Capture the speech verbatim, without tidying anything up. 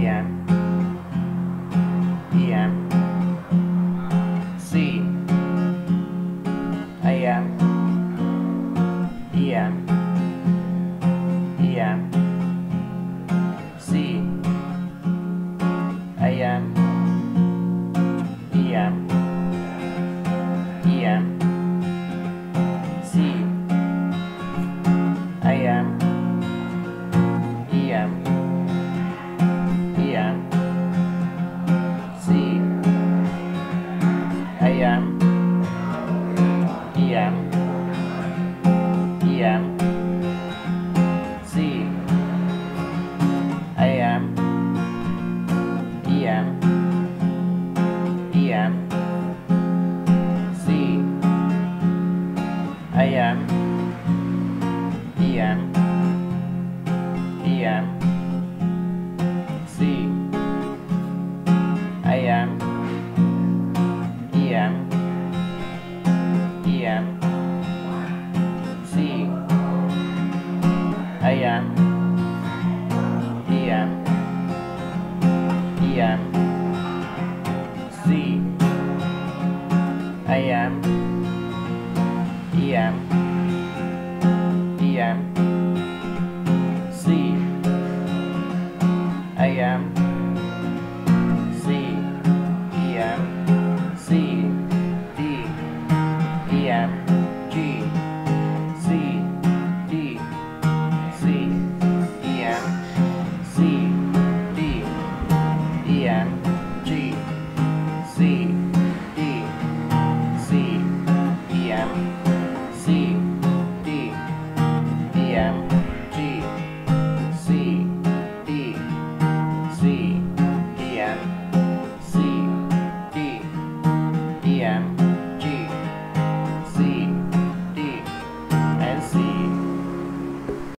M, E M, C, A M, E M, E M, C, A M, E M, E M, C, A M, E M, E M, C, A M, E M, E M, C, A M, E M, E M, C, A M, E M, E M, C, A M, E M, E M, C, A M, E M, E M, C, A M, E M, E M, C, A M, C, E M, C, D, E M, G, C, D, C, E M, C, D, E M, G, C, D, C, E M, C, D, E M, G, C, D, C,